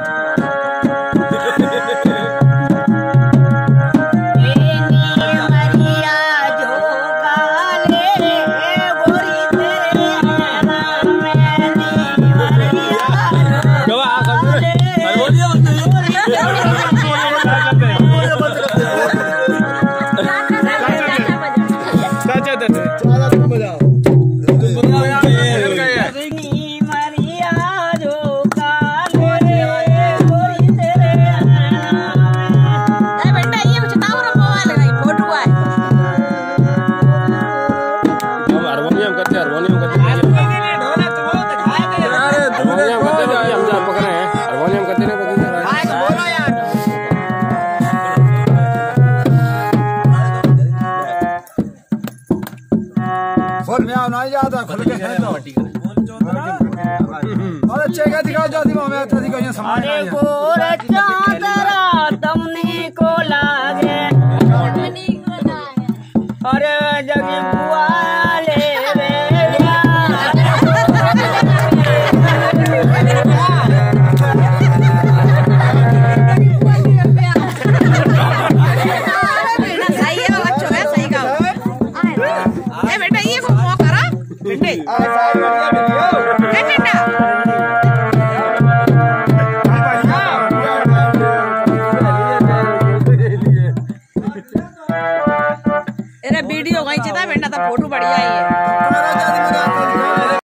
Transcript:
नहीं जाता खुल के है तो और अच्छे का दिखाओ जाती में अच्छा दिखाओ समाज अरे गोर चांदरा तुमने को लागे अरे जगी बुआ ले रे वीडियो कहीं चिता बेटा तो फोटो बढ़िया ही है।